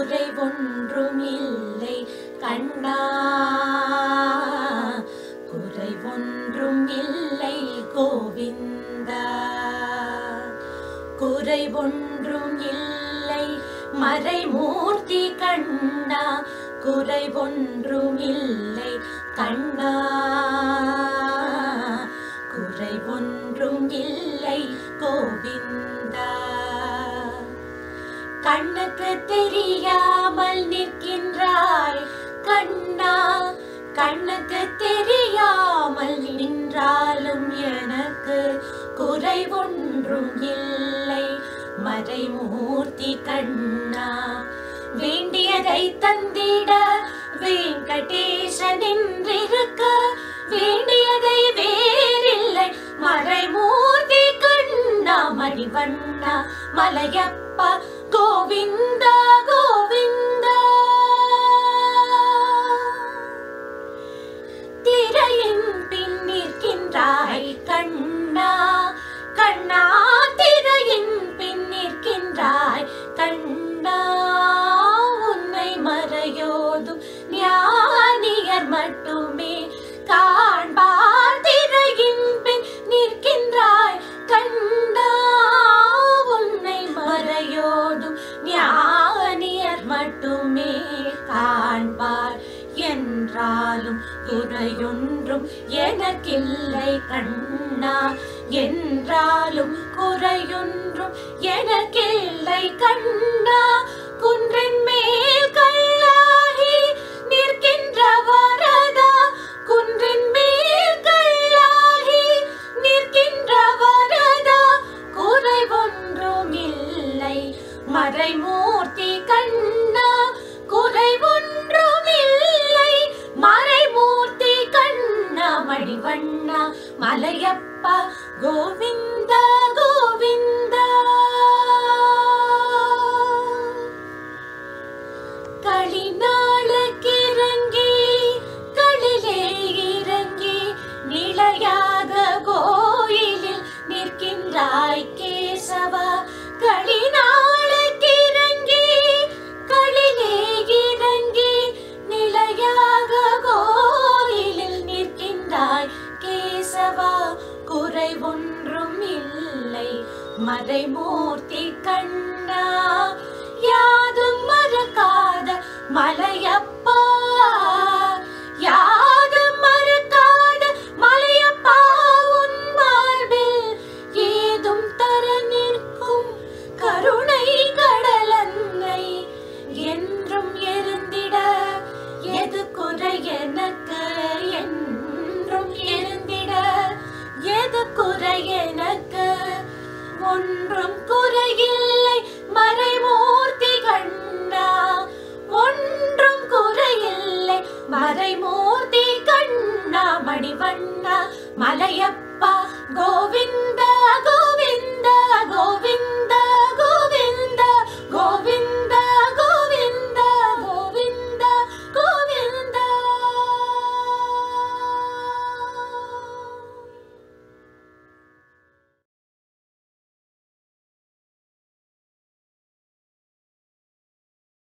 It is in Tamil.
குறை ஒன்றும் இல்லை கண்ணா, குறை ஒன்றும் இல்லை கோவிந்தா. குறை ஒன்றும் இல்லை மறைமூர்த்தி கண்ணா, குறை ஒன்றும் இல்லை கண்ணா, குறை ஒன்றும் இல்லை கோவிந்தா. கண்ணுக்கு தெரியாமல் நிற்கின்றாய் கண்ணா, கண்ணுக்கு தெரியாமல் நின்றாலும் எனக்கு குறை ஒன்றும் இல்லை மறைமூர்த்தி கண்ணா. வேண்டியதை தந்திட வெங்கடேசன் என்றிருக்க, வேண்டியதை வேறில்லை மறைமூர்த்தி கண்ணா. மணிவண்ணா மலையப்பா கோவிந்தா கோவிந்தா. திரையின் பின் நிற்கின்றாய் கண்ணா, கண்ணா திரையின் பின் நிற்கின்றாய் கண்ணா. உன்னை மறையோதும் ஞானியர் மட்டுமே காண்பார். திரையின் பின் நிற்கின்றாய் கண்ணா, உன்னை மறையோதும் ஞானியர் மட்டுமே காண்பார். என்றாலும் குறையொன்றும் எனக்கில்லை கண்ணா, என்றாலும் குறையொன்றும் எனக்கில்லை கண்ணா. குன்றின் மேல் கல்லாகி நிற்கின்ற வரதா, குன்றின் மேல் கல்லாகி நிற்கின்ற வரதா. குறை ஒன்றும் இல்லை மறைமூர்த்தி கண்ணா, குறை ஒன்றும் இல்லை மறைமூர்த்தி கண்ணா. மணிவண்ணா மலையப்பா கோவிந்தா கோவிந்தா. களிநாளுக்கிறங்கி களிலே இறங்கி நிலையாக கோயிலில் நிற்கின்றாய் கேசவா. களிநாளுக்கிறங்கி களிலே இறங்கி நிலையாக கோயிலில் நிற்கின்றாய் கேசவா. குறை ஒன்றும் இல்லை மறைமூர்த்தி கண்ணா, யாதும் மறக்காத மலை